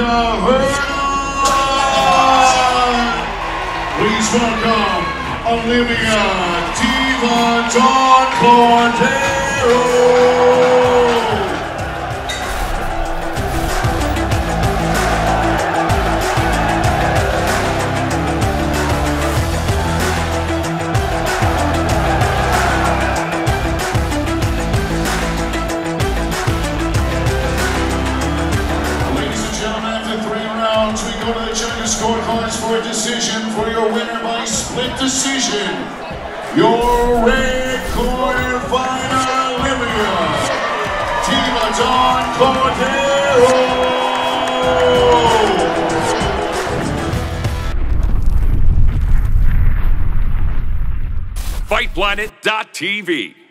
Ericka Hernans. Please welcome Olivia Cordero. We go to the judges' scorecards for a decision for your winner by split decision. Your red corner fighter, Olivia Cordero. Fightplanet.tv